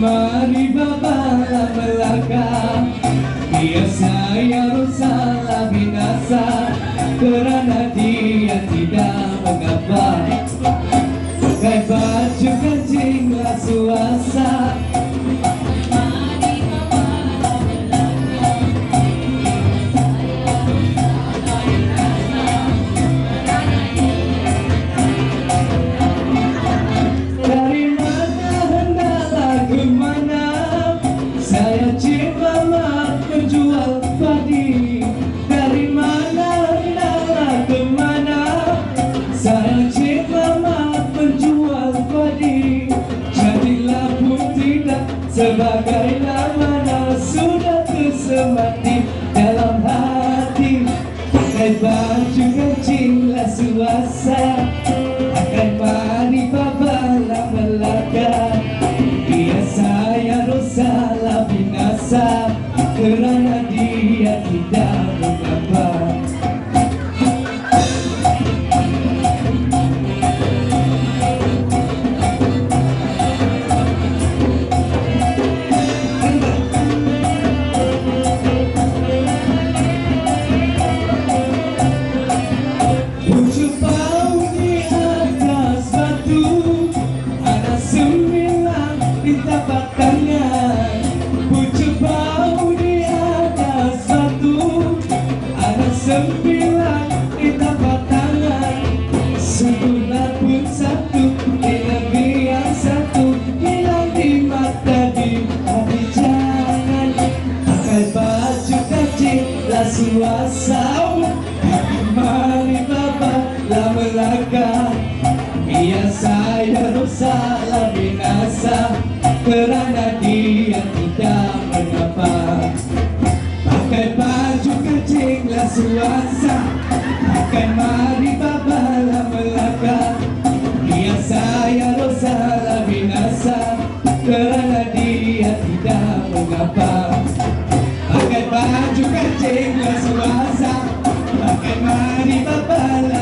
mari babala belaka, dia saya rusak binasa, kerana dia tidak mengapa. Pakai baju kancinglah suasa, sebagaimana sudah tersemati dalam hati. Pakai baju kancinglah suasa, akan mari babala belaka, dia saya rosalah binasa, kerana dia tidak mengapa. Sembilan di tapak tangan, sebulan pun satu, lebih yang satu, hilang di mata di hati jangan. Pakai baju kancinglah suasa, mari babala belaka, biar saya rusaklah binasa, kerana dia tidak mengapa. Pakai baju kancinglah suasa, akan mari babala belaka, biar saya rosalah binasa, kerana dia tidak mengapa. Pakai baju kancinglah suasa, akan mari babala